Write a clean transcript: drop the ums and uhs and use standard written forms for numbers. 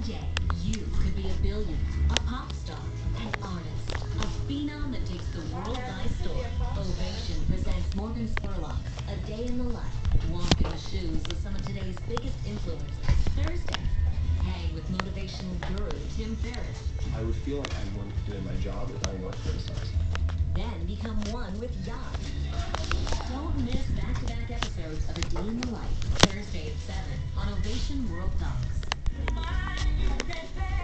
day, you could be a billionaire, a pop star, an artist, a phenom that takes the world by storm. Ovation presents Morgan Spurlock's A Day in the Life. Walk in the shoes of some of today's biggest influencers. Thursday, hang with motivational guru Tim Ferriss. I would feel like I weren't doing my job if I weren't criticized. Then become one with Yacht. Don't miss back-to-back episodes of A Day in the Life, Thursday at 7 on Ovation World Docs.